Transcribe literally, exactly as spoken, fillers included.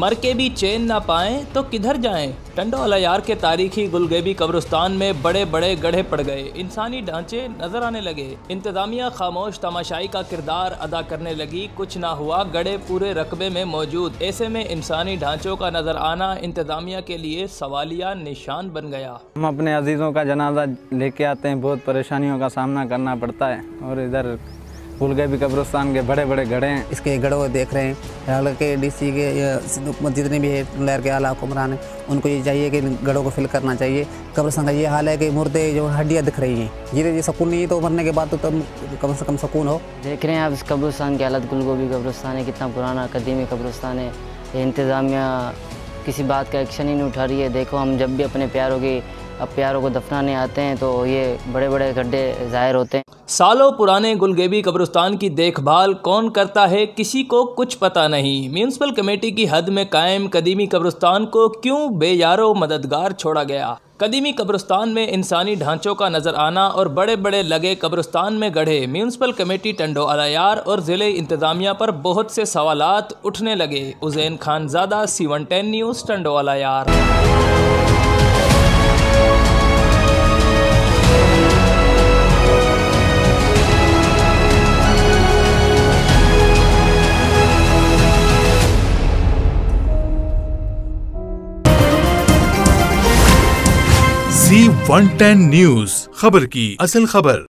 मर के भी चैन ना पाएं तो किधर जाएं। टंडो अलायार के तारीखी गुलगेबी कब्रिस्तान में बड़े बड़े गड्ढे पड़ गए, इंसानी ढांचे नजर आने लगे। इंतजामिया खामोश तमाशाई का किरदार अदा करने लगी, कुछ ना हुआ, गड्ढे पूरे रकबे में मौजूद। ऐसे में इंसानी ढांचों का नजर आना इंतजामिया के लिए सवालिया निशान बन गया। हम अपने अजीज़ों का जनाजा लेके आते हैं, बहुत परेशानियों का सामना करना पड़ता है और इधर गुलगेबी कब्रिस्तान के बड़े बड़े गड्ढे हैं। इसके गढ़ों को देख रहे हैं, हाल के डीसी के जितने भी लहर के आला हुक्मरान हैं उनको ये चाहिए कि गढ़ों को फिल करना चाहिए। कब्रिस्तान का ये हाल है कि मुर्दे जो हड्डियाँ दिख रही हैं, ये सुकून नहीं है, तो मरने के बाद तो तब कम से कम सुकून हो। देख रहे हैं आप इस कब्रिस्तान की हालत, गुलगोबी कब्रिस्तान है, कितना पुराना कदीमी कब्रिस्तान है। इंतज़ामिया किसी बात का एक्शन ही नहीं उठा रही है। देखो, हम जब भी अपने प्यारों की अब प्यारों को दफनाने आते हैं तो ये बड़े बड़े गड्ढे ज़ाहिर होते हैं। सालों पुराने गुलगेबी कब्रिस्तान की देखभाल कौन करता है, किसी को कुछ पता नहीं। म्यूनसिपल कमेटी की हद में कायम कदीमी कब्रिस्तान को क्यों बेयारो मददगार छोड़ा गया। कदीमी कब्रिस्तान में इंसानी ढांचों का नजर आना और बड़े बड़े लगे कब्रिस्तान में गड्ढे, म्यूनसिपल कमेटी टंडो अलायार और ज़िले इंतजामिया पर बहुत से सवालात उठने लगे। Uzain Khanzada, C one ten news, Tando Allahyar. C one ten news, खबर की असल खबर।